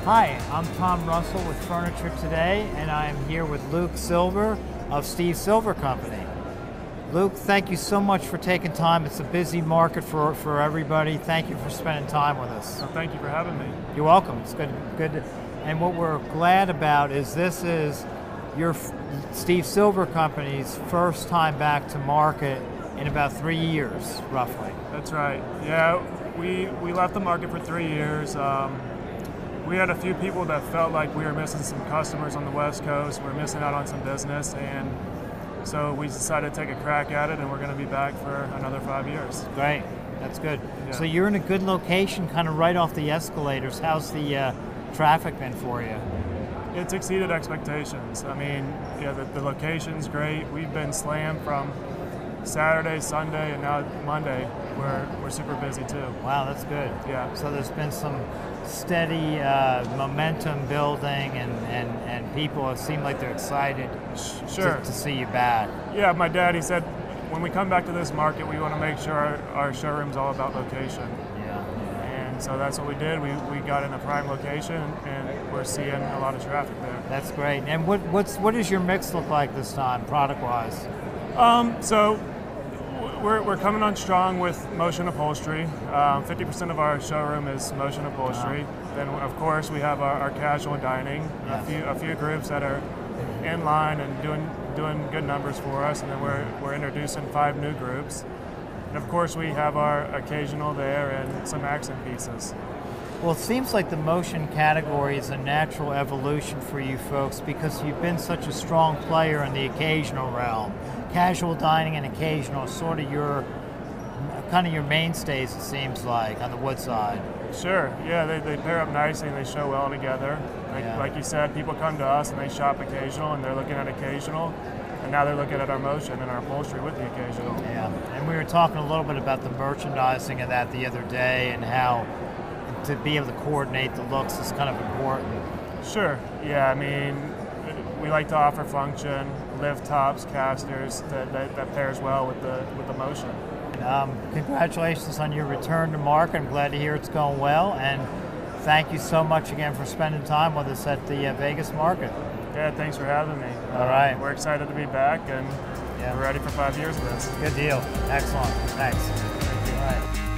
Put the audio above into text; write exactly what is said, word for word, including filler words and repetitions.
Hi, I'm Tom Russell with Furniture Today, and I am here with Luke Silver of Steve Silver Company. Luke, thank you so much for taking time. It's a busy market for, for everybody. Thank you for spending time with us. Well, thank you for having me. You're welcome. It's good. Good. And what we're glad about is this is your Steve Silver Company's first time back to market in about three years, roughly. That's right. Yeah, we we left the market for three years. Um, we had a few people that felt like we were missing some customers on the West Coast. We were missing out on some business, and so we decided to take a crack at it, and we're going to be back for another five years. Great. That's good. Yeah. So you're in a good location, kind of right off the escalators. How's the uh, traffic been for you? It's exceeded expectations. I mean, yeah, the, the location's great. We've been slammed from Saturday, Sunday, and now Monday. We're we're super busy too. Wow, that's good. Yeah. So there's been some steady uh, momentum building, and, and, and people seem like they're excited Sure. to, to see you back. Yeah, my dad, he said, when we come back to this market, we want to make sure our, our showroom's all about location. Yeah. And so that's what we did. We, we got in a prime location, and we're seeing a lot of traffic there. That's great. And what what's what does your mix look like this time, product-wise? Um, so we're, we're coming on strong with motion upholstery. Um, fifty percent of our showroom is motion upholstery. Wow. Then, of course, we have our, our casual dining, Yes. a few a few groups that are in line and doing doing good numbers for us, and then we're, we're introducing five new groups. And of course, we have our occasional there and some accent pieces. Well, it seems like the motion category is a natural evolution for you folks because you've been such a strong player in the occasional realm. Casual dining and occasional, sort of your, kind of your mainstays, it seems like, on the wood side. Sure, yeah, they, they pair up nicely and they show well together. Like, Yeah. like you said, people come to us and they shop occasional and they're looking at occasional, and now they're looking at our motion and our upholstery with the occasional. Yeah, and we were talking a little bit about the merchandising of that the other day and how to be able to coordinate the looks is kind of important. Sure, yeah, I mean, we like to offer function, lift tops, casters, that, that, that pairs well with the, with the motion. Um, congratulations on your return to market. I'm glad to hear it's going well, and thank you so much again for spending time with us at the uh, Vegas market. Yeah, thanks for having me. All right. Um, we're excited to be back, and Yeah. we're ready for five years of this. Good deal. Excellent. Thanks. Thank you. All right.